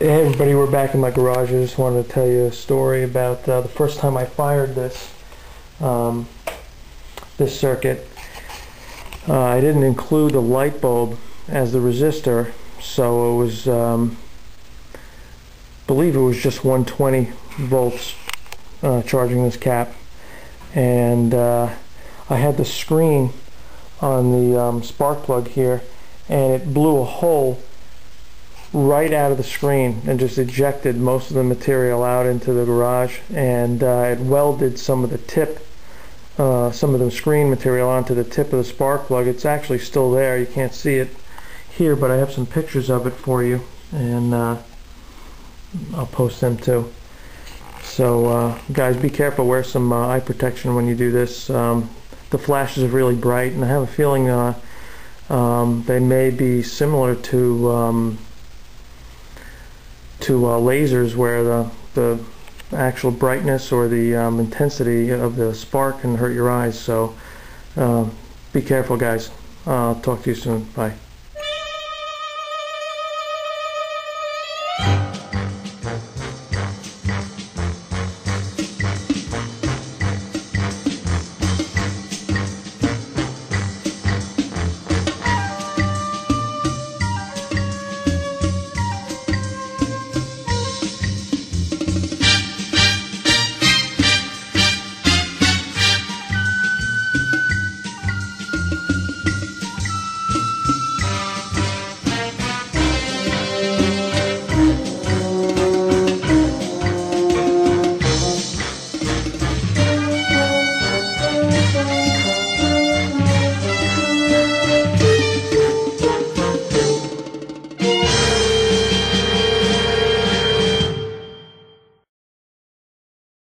Hey everybody, we're back in my garage. I just wanted to tell you a story about the first time I fired this circuit. I didn't include the light bulb as the resistor, so it was, believe it was just 120 volts charging this cap, and I had the screen on the spark plug here, and it blew a hole right out of the screen and just ejected most of the material out into the garage, and it welded some of the tip, some of the screen material onto the tip of the spark plug. It's actually still there. You can't see it here, but I have some pictures of it for you, and I'll post them too. So guys, be careful, wear some eye protection when you do this. The flashes are really bright, and I have a feeling they may be similar to lasers, where the actual brightness or the intensity of the spark can hurt your eyes. So be careful, guys. I'll talk to you soon. Bye.